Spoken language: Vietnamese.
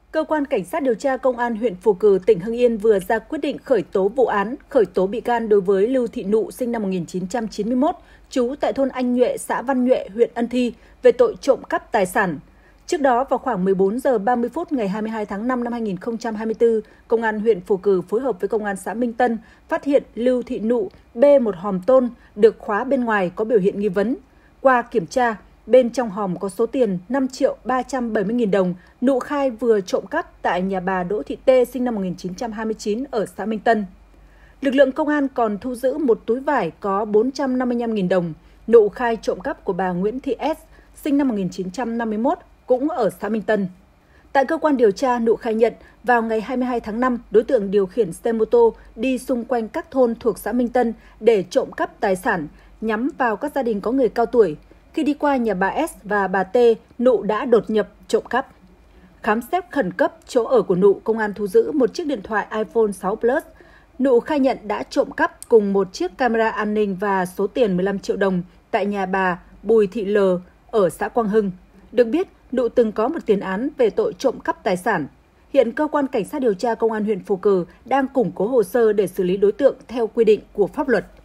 Cơ quan Cảnh sát điều tra Công an huyện Phù Cử, tỉnh Hưng Yên vừa ra quyết định khởi tố vụ án, khởi tố bị can đối với Lưu Thị Nụ sinh năm 1991, trú tại thôn Anh Nhuệ, xã Văn Nhuệ, huyện Ân Thi về tội trộm cắp tài sản. Trước đó, vào khoảng 14 giờ 30 phút ngày 22 tháng 5 năm 2024, Công an huyện Phù Cử phối hợp với Công an xã Minh Tân phát hiện Lưu Thị Nụ bê một hòm tôn được khóa bên ngoài có biểu hiện nghi vấn. Qua kiểm tra, bên trong hòm có số tiền 5.370.000 đồng, Nụ khai vừa trộm cắp tại nhà bà Đỗ Thị Tê sinh năm 1929 ở xã Minh Tân. Lực lượng công an còn thu giữ một túi vải có 455.000 đồng. Nụ khai trộm cắp của bà Nguyễn Thị S, sinh năm 1951, cũng ở xã Minh Tân. Tại cơ quan điều tra, Nụ khai nhận vào ngày 22 tháng 5, đối tượng điều khiển xe mô tô đi xung quanh các thôn thuộc xã Minh Tân để trộm cắp tài sản, nhắm vào các gia đình có người cao tuổi. Khi đi qua nhà bà S và bà T, Nụ đã đột nhập trộm cắp. Khám xét khẩn cấp chỗ ở của Nụ, công an thu giữ một chiếc điện thoại iPhone 6 Plus. Nụ khai nhận đã trộm cắp cùng một chiếc camera an ninh và số tiền 15 triệu đồng tại nhà bà Bùi Thị L ở xã Quang Hưng. Được biết, Nụ từng có một tiền án về tội trộm cắp tài sản. Hiện cơ quan Cảnh sát điều tra Công an huyện Phù Cử đang củng cố hồ sơ để xử lý đối tượng theo quy định của pháp luật.